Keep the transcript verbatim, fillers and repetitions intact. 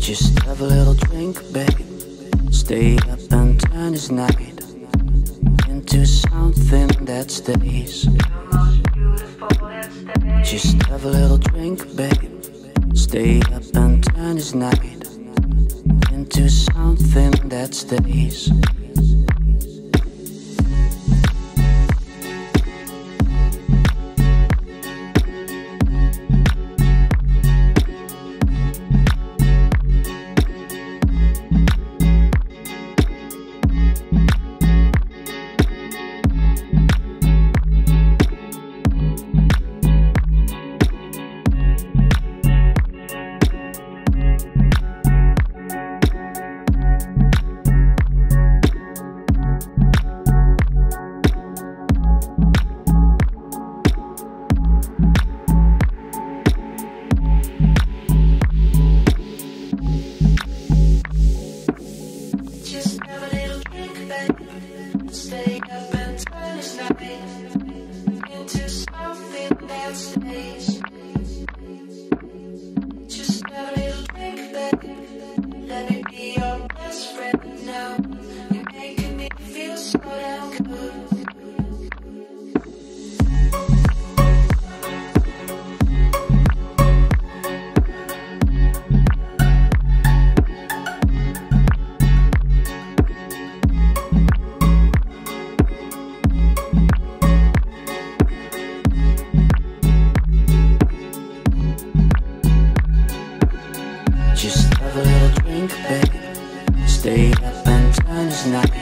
Just have a little drink, babe. Stay up and turn this night into something that stays. Just have a little drink, babe. Stay up and turn this night into something that stays. Just have a little drink, babe. Stay up and turn this night